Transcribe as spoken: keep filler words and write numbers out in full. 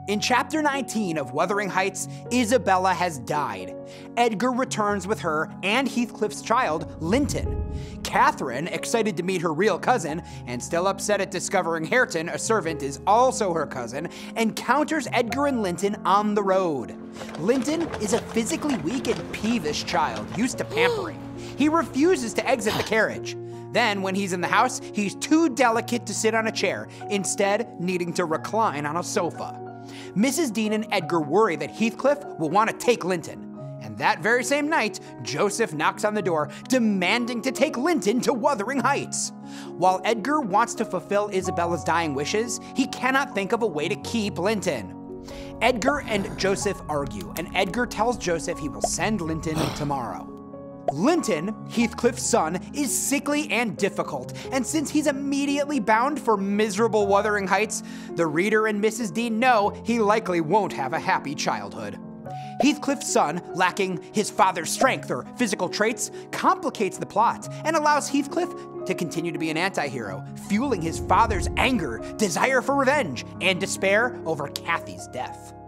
In chapter nineteen of Wuthering Heights, Isabella has died. Edgar returns with her and Heathcliff's child, Linton. Catherine, excited to meet her real cousin, and still upset at discovering Hareton, a servant, is also her cousin, encounters Edgar and Linton on the road. Linton is a physically weak and peevish child, used to pampering. He refuses to exit the carriage. Then, when he's in the house, he's too delicate to sit on a chair, instead needing to recline on a sofa. Missus Dean and Edgar worry that Heathcliff will want to take Linton. And that very same night, Joseph knocks on the door, demanding to take Linton to Wuthering Heights. While Edgar wants to fulfill Isabella's dying wishes, he cannot think of a way to keep Linton. Edgar and Joseph argue, and Edgar tells Joseph he will send Linton tomorrow. Linton, Heathcliff's son, is sickly and difficult, and since he's immediately bound for miserable Wuthering Heights, the reader and Missus Dean know he likely won't have a happy childhood. Heathcliff's son, lacking his father's strength or physical traits, complicates the plot and allows Heathcliff to continue to be an anti-hero, fueling his father's anger, desire for revenge, and despair over Cathy's death.